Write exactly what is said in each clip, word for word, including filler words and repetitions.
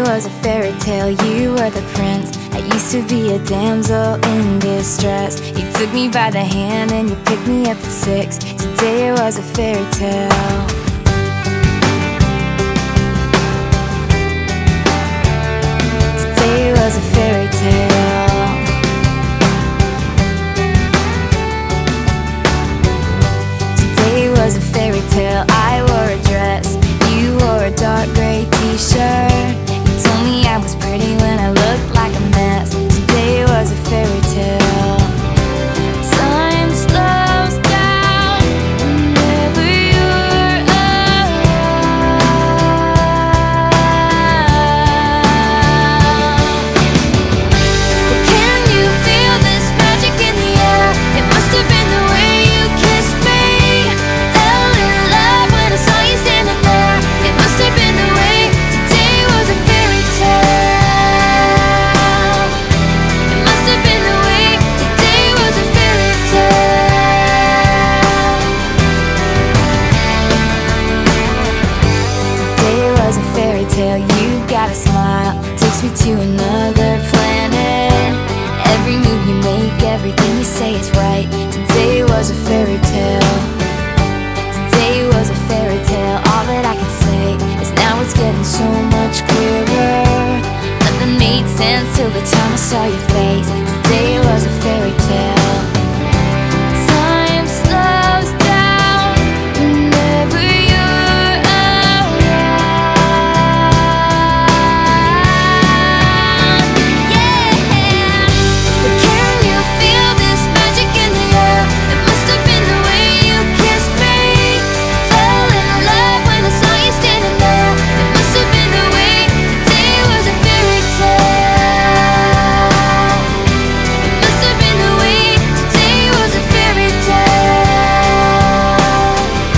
was a fairy tale, you were the prince. I used to be a damsel in distress. You took me by the hand and you picked me up at six. Today was a fairy tale. Today was a fairy tale. Today was a fairy tale. I wore a dress, you wore a dark gray t-shirt. You told me I was pretty when I looked like a mess. Today was a fairy tale. Time slows down whenever you're around. But can you feel this magic in the air? It must have been the way you kissed me. Fell in love when I saw you standing there. It must have been the way. Today was a fairy tale. It must have been the way. Today was a fairy tale. Today was a fairy tale. You got a smile, takes me to another planet. Every move you make, everything you say is right. Today was a fairy tale. Today was a fairy tale. All that I can say is now it's getting so much clearer. Nothing made sense till the time I saw your face. Today was a fairy tale. Time slows down whenever you're around. Yeah. But can you feel this magic in the air? It must have been the way you kissed me. Fell in love when I saw you standing there. It must have been the way. Today was a fairy tale. It must have been the way. Today was a fairy tale.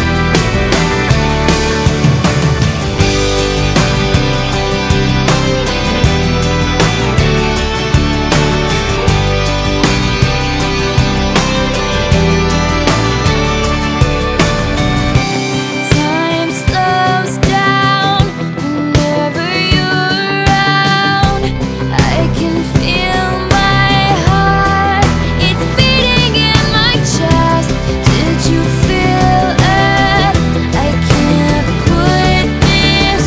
Time slows down whenever you're around. I can feel my heart, it's beating in my chest. Did you feel it? I can't put this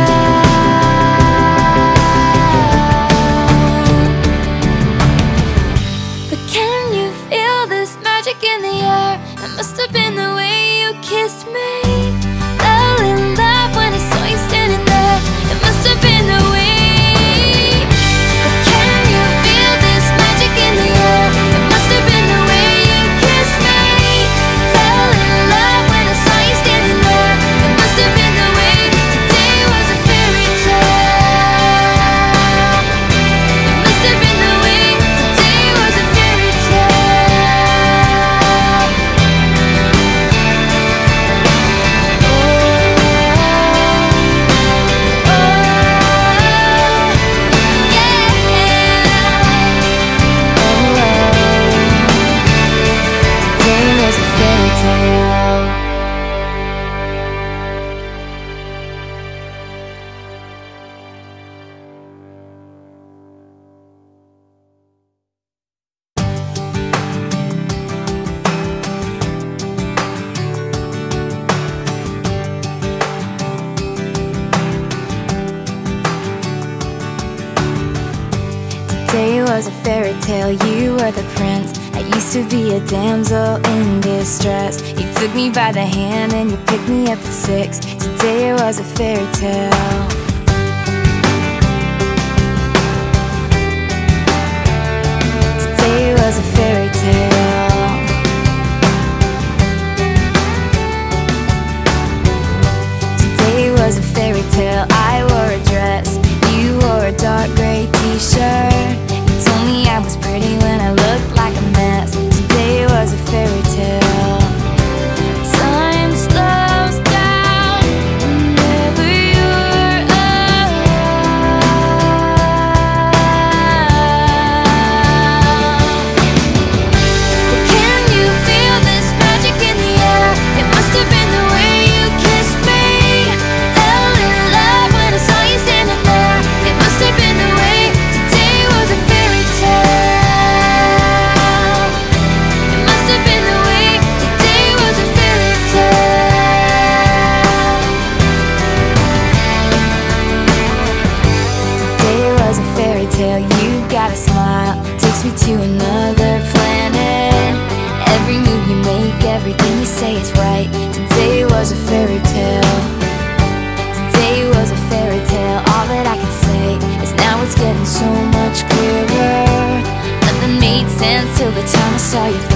down. But can you feel this magic in the air? It must have been the way you kissed me. Fell in love when I saw you standing there. It must have been the way. But can you feel this magic in the air? It must have been the way you kissed me. Fell in love when I saw you standing there. It must have been the way. Today was a fairy tale. It must have been the way. Today was a fairy tale. Today was a fairy tale. Today was a fairy tale, you were the prince. I used to be a damsel in distress. You took me by the hand and you picked me up at six. Today was a fairy tale. Today was a fairy tale. Today was a fairy tale. I wore a dress, you wore a dark gray t-shirt. You told me I was pretty when I looked like a mess. Today was a fairy tale. Time slows down whenever you're around. But can you feel this magic in the air? It must have been the way you kissed me. Fell in love when I saw you standing there. It saw your